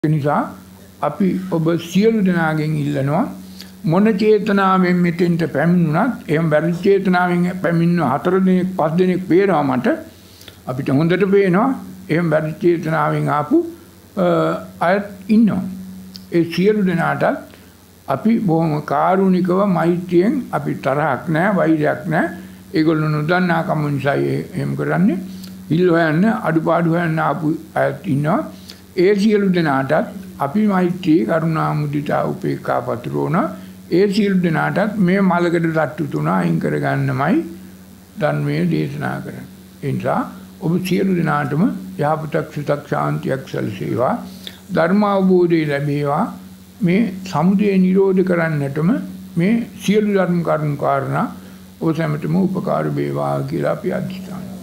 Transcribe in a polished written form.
නිසා අපි ඔබ සියලු දෙනාගෙන් ඉල්ලනවා මොන චේතනාවෙන් මෙතෙන්ට පැමිණුණත් එහෙම බැරි චේතනාවෙන් පැමිණෙන 4 දිනක් 5 දිනක් පේනවා මට අපිට හොඳට පේනවා එහෙම බැරි චේතනාවෙන් ආපු අයත් ඉන්නවා ඒ සියලු දෙනාට අපි බොහොම කාරුණිකව මෛත්‍රියෙන් අපි තරහක් නැහැ වෛරයක් නැහැ ඒගොල්ලෝ නොදන්නා කම නිසා එහෙම කරන්නේ ඉල්ල හොයන්න අඩුපාඩු හොයන්න ආපු අයත් ඉන්නවා ඒ සියලු දෙනාටත් අපි මෛත්‍රී කරුණා මුදිතා උපේක්ඛා පතුරවන ඒ සියලු දෙනාටත් මේ මලකඩ තට්ටු තුන අයින් කරගන්නමයි ධර්මයේ දේශනා කරන්නේ. ඒ නිසා ඔබ සියලු දෙනාටම යහපතක් සුතක් ශාන්තියක් සැලසේවා. ධර්ම අවබෝධය ලැබේවා. මේ සමුදය නිරෝධ කරන්නටම මේ සියලු ධර්ම කරුණු කාරණා ඔබ සැමටම උපකාර වේවා කියලා අපි අධිෂ්ඨාන